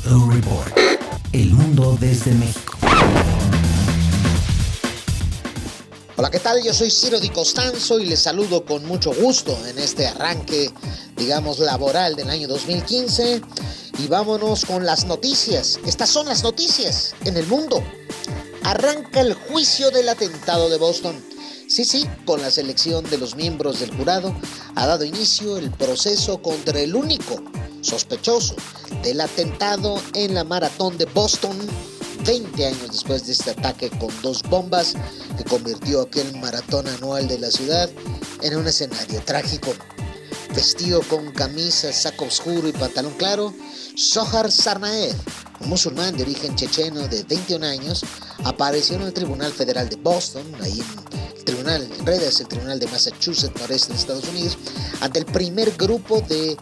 Blue Report. El mundo desde México. Hola, ¿qué tal? Yo soy Ciro Di Costanzo y les saludo con mucho gusto en este arranque, digamos, laboral del año 2015. Y vámonos con las noticias. Estas son las noticias en el mundo. Arranca el juicio del atentado de Boston. Sí, con la selección de los miembros del jurado ha dado inicio el proceso contra el único sospechoso del atentado en la maratón de Boston, 20 años después de este ataque con 2 bombas que convirtió aquel maratón anual de la ciudad en un escenario trágico. Vestido con camisa, saco oscuro y pantalón claro, Zohar Tsarnaev, un musulmán de origen checheno de 21 años, apareció en el Tribunal Federal de Boston, ahí en realidad es el Tribunal de Massachusetts, noreste de Estados Unidos, ante el primer grupo de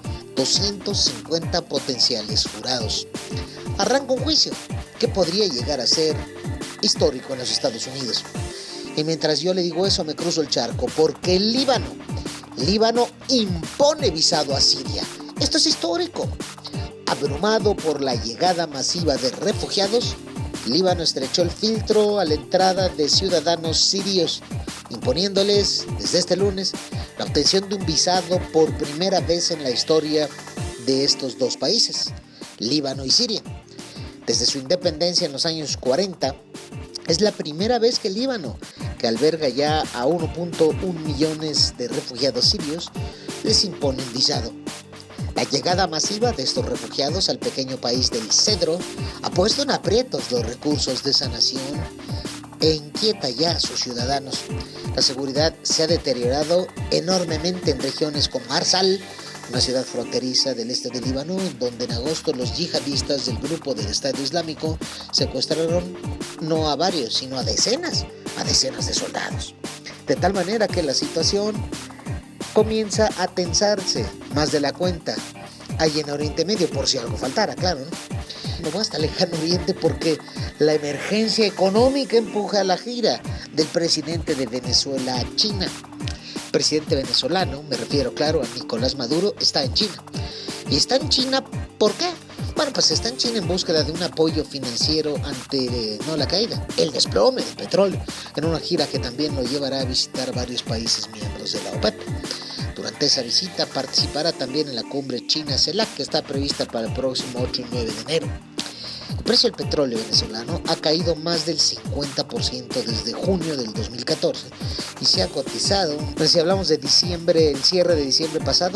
250 potenciales jurados. Arranca un juicio que podría llegar a ser histórico en los Estados Unidos. Y mientras yo le digo eso, me cruzo el charco, porque el Líbano impone visado a Siria. Esto es histórico. Abrumado por la llegada masiva de refugiados, Líbano estrechó el filtro a la entrada de ciudadanos sirios, imponiéndoles desde este lunes la obtención de un visado por primera vez en la historia de estos dos países, Líbano y Siria. Desde su independencia en los años 40, es la primera vez que Líbano, que alberga ya a 1.1 millones de refugiados sirios, les impone un visado. La llegada masiva de estos refugiados al pequeño país del Cedro ha puesto en aprietos los recursos de esa nación e inquieta ya a sus ciudadanos. La seguridad se ha deteriorado enormemente en regiones como Arsal, una ciudad fronteriza del este del Líbano, en donde en agosto los yihadistas del grupo del Estado Islámico secuestraron no a varios, sino a decenas de soldados. De tal manera que la situación comienza a tensarse más de la cuenta ahí en Oriente Medio, por si algo faltara, claro, ¿no? No basta lejano Oriente, porque la emergencia económica empuja a la gira del presidente de Venezuela a China. El presidente venezolano, me refiero, claro, a Nicolás Maduro, está en China. ¿Y está en China por qué? Bueno, pues está en China en búsqueda de un apoyo financiero ante, no la caída, el desplome del petróleo, en una gira que también lo llevará a visitar varios países miembros de la OPEP. Durante esa visita participará también en la cumbre China-CELAC, que está prevista para el próximo 8 y 9 de enero. El precio del petróleo venezolano ha caído más del 50% desde junio del 2014 y se ha cotizado, pues si hablamos de diciembre, el cierre de diciembre pasado,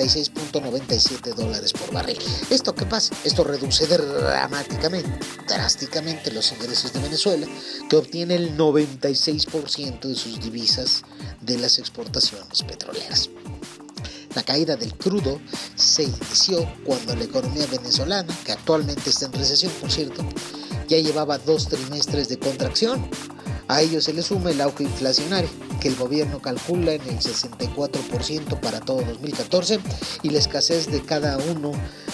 $46.97 por barril. ¿Esto qué pasa? Esto reduce drásticamente los ingresos de Venezuela, que obtiene el 96% de sus divisas de las exportaciones petroleras. La caída del crudo se inició cuando la economía venezolana, que actualmente está en recesión, por cierto, ya llevaba 2 trimestres de contracción. A ello se le suma el auge inflacionario, que el gobierno calcula en el 64% para todo 2014, y la escasez de uno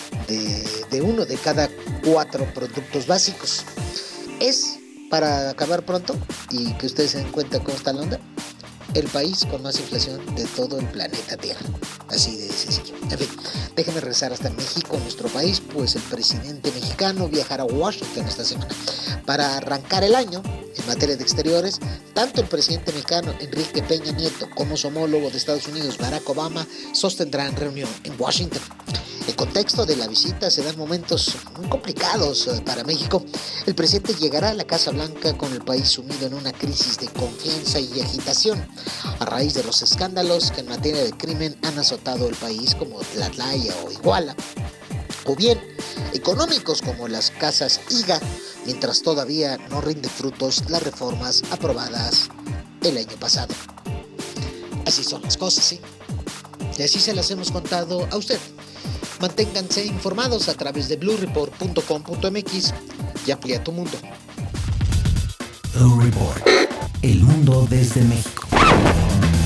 de cada 4 productos básicos. Es, para acabar pronto y que ustedes se den cuenta cómo está la onda, el país con más inflación de todo el planeta Tierra. Así de sencillo. En fin, déjenme regresar hasta México, nuestro país, pues el presidente mexicano viajará a Washington esta semana para arrancar el año. En materia de exteriores, tanto el presidente mexicano Enrique Peña Nieto como su homólogo de Estados Unidos, Barack Obama, sostendrán reunión en Washington. El contexto de la visita se dan momentos muy complicados para México. El presidente llegará a la Casa Blanca con el país sumido en una crisis de confianza y agitación a raíz de los escándalos que en materia de crimen han azotado el país, como Tlatlaya o Iguala, o bien económicos como las casas IGA, mientras todavía no rinden frutos las reformas aprobadas el año pasado. Así son las cosas, ¿sí? Y así se las hemos contado a usted. Manténganse informados a través de bluereport.com.mx y amplía tu mundo. Blue Report. El mundo desde México.